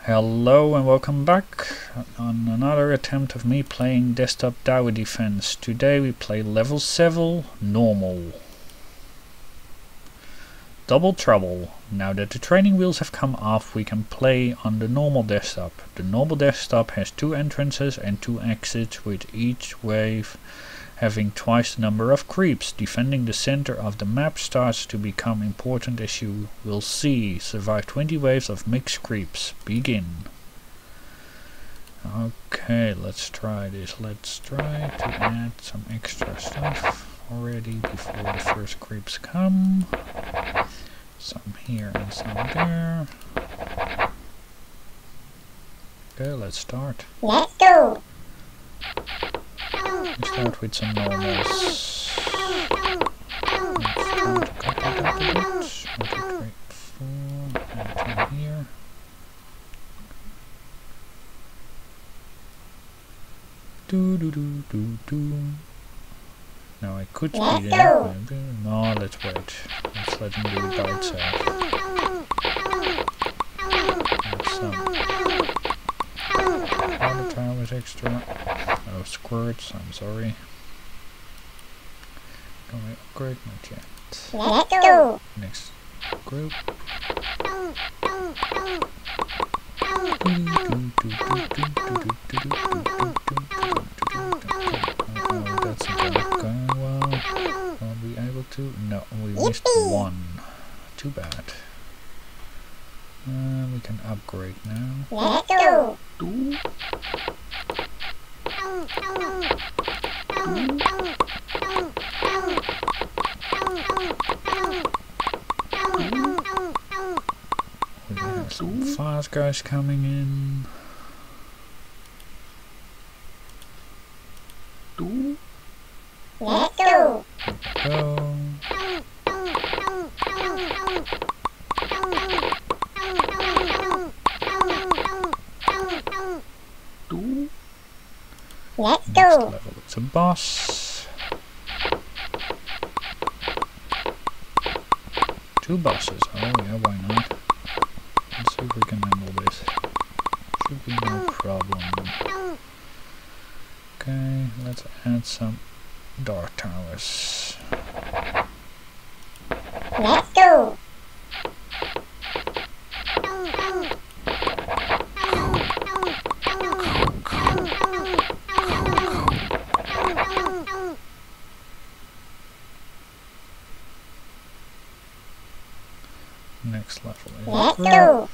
Hello and welcome back on another attempt of me playing desktop tower defense. Today we play level 7 normal. Double trouble. Now that the training wheels have come off, we can play on the normal desktop. The normal desktop has 2 entrances and 2 exits, with each wave having twice the number of creeps. Defending the center of the map starts to become important, as you will see. Survive 20 waves of mixed creeps. Begin. Okay, let's try this. Let's try to add some extra stuff already before the first creeps come. Some here and some there. Okay, let's start. Let's go. We start with some normals. Let's try to cut that up a bit. 1, 2, 3, 4, and 10 here. Do do do do do. Now I could speed it up. No, let's wait. Let's let him do it by itself. Add some water towers extra. Oh, squirts, I'm sorry. Can we upgrade? Not yet. Let's go. Next group. That's not going well. Are we able to? No, we missed 1. Too bad. We can upgrade now. Let's go. We have some fast guys coming in. Let's go. Go. Let's Next go. level, it's a boss. 2 bosses. Oh yeah, why not? Let's see if we can handle this. Should be no problem. Okay, let's add some dark towers. Let's go. Next level is Let's group. go.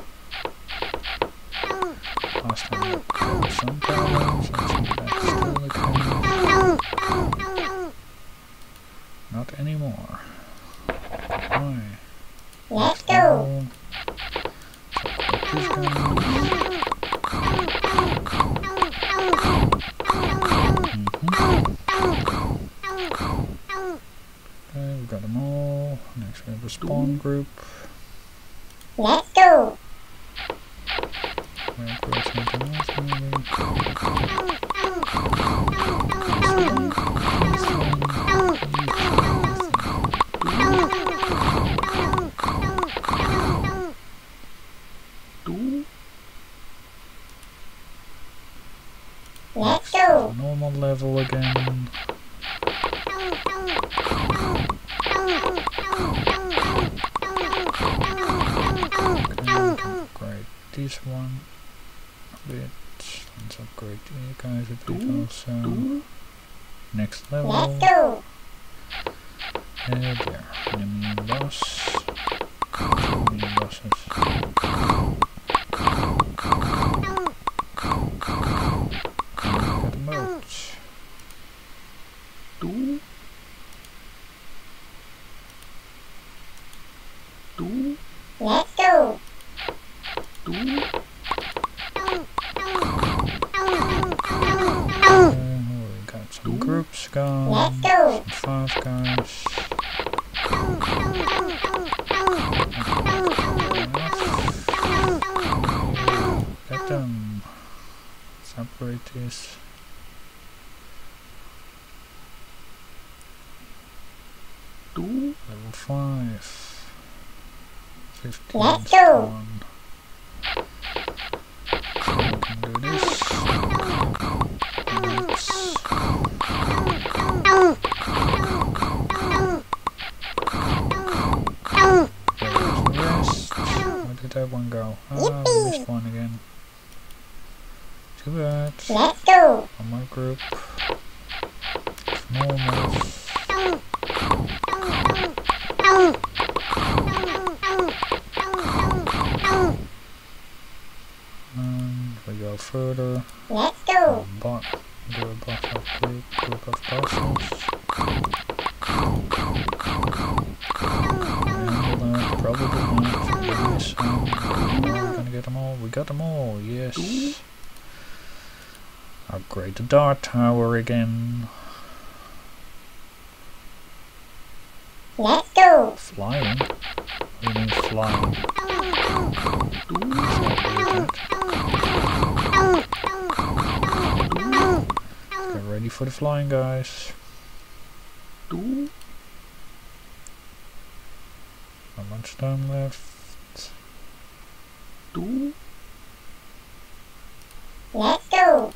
Last time we killed some towers. Let's see if that's still the case. Not anymore. Why? Let's go. Okay, we got them all. Next we have a spawn group. Let's go. We'll create something else maybe. Let's go. Normal level again. Upgrade this one a bit. Let's upgrade you guys a bit also. Next level. Let's go. And there. Enemy boss. Enemy bosses. Got a merge. Let's go. We got some groups going. Let's go. Some fast guys. Get them. Let's upgrade this. Level 5. 15. Let's go. that one go? Ah, missed one again. Too bad. Let's go. One more group. Normal. And we go further. Let's go. Do a boss of group of bosses. Probably not. We're gonna get them all. We got them all. Yes. Upgrade the dart tower again. Let's go. Flying? What do you mean flying? Get ready for the flying, guys. Not much time left. Let's go.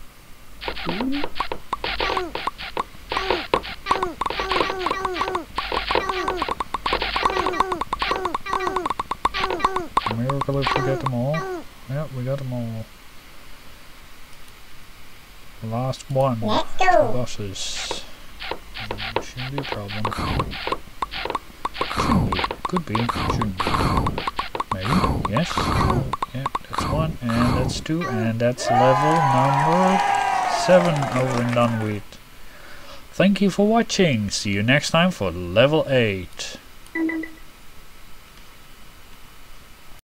Miracle if we get them all. Yep, we got them all. Last one. Let's Two go. bosses. Shouldn't be a problem. Shouldn't be. Could be. Shouldn't be. Maybe. Yes. Yeah, that's one. And that's two. And that's level number 7 over and done with. Thank you for watching. See you next time for level 8.